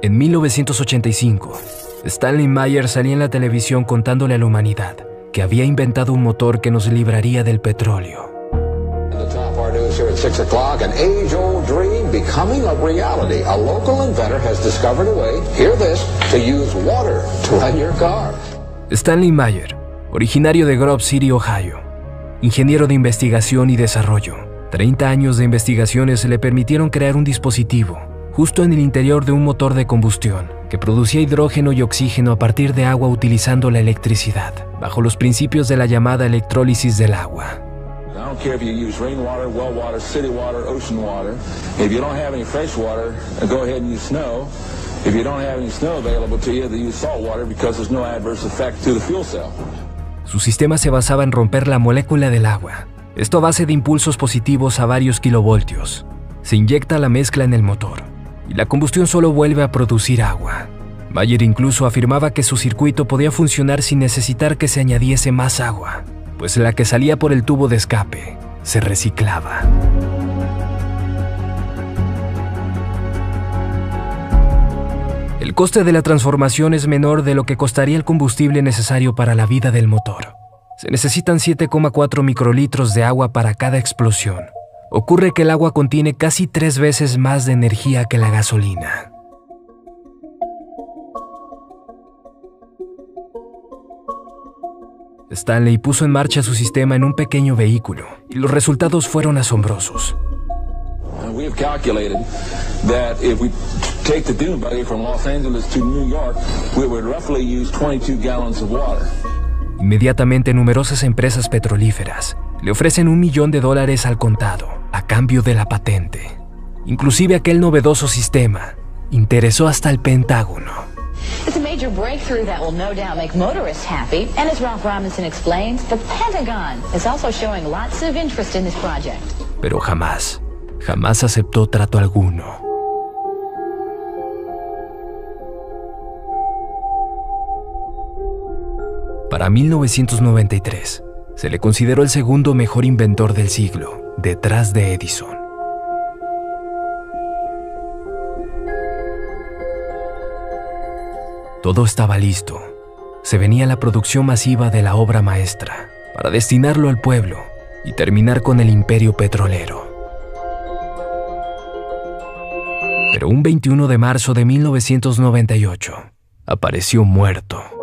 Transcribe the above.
En 1985, Stanley Meyer salía en la televisión contándole a la humanidad que había inventado un motor que nos libraría del petróleo. The top our news here at 6 o'clock, an age-old dream becoming a reality. A local inventor has discovered a way, hear this, to use water to run your car. Stanley Meyer, originario de Grove City, Ohio, ingeniero de investigación y desarrollo. 30 años de investigaciones le permitieron crear un dispositivo justo en el interior de un motor de combustión que producía hidrógeno y oxígeno a partir de agua utilizando la electricidad, bajo los principios de la llamada electrólisis del agua. I don't care if you use rainwater, well water, city water, ocean water. If you don't have any fresh water, go ahead and use snow. If you don't have any snow available to you, then use salt water because there's no adverse effect to the fuel cell. Su sistema se basaba en romper la molécula del agua. Esto a base de impulsos positivos a varios kilovoltios. Se inyecta la mezcla en el motor y la combustión solo vuelve a producir agua. Meyer incluso afirmaba que su circuito podía funcionar sin necesitar que se añadiese más agua, pues la que salía por el tubo de escape se reciclaba. El coste de la transformación es menor de lo que costaría el combustible necesario para la vida del motor. Se necesitan 7,4 microlitros de agua para cada explosión. Ocurre que el agua contiene casi 3 veces más de energía que la gasolina. Stanley puso en marcha su sistema en un pequeño vehículo y los resultados fueron asombrosos. We have calculated that if we take the dune buggy from Los Angeles to New York, we would roughly use 22 gallons of water. Inmediatamente, numerosas empresas petrolíferas le ofrecen $1 millón al contado a cambio de la patente. Inclusive aquel novedoso sistema interesó hasta el Pentágono. It's a major breakthrough that will no doubt make motorists happy. And as Ralph Robinson explains, the Pentagon is also showing lots of interest in this project. Pero jamás aceptó trato alguno. Para 1993, se le consideró el segundo mejor inventor del siglo, detrás de Edison. Todo estaba listo. Se venía la producción masiva de la obra maestra, para destinarlo al pueblo y terminar con el imperio petrolero. Pero un 21 de marzo de 1998, apareció muerto.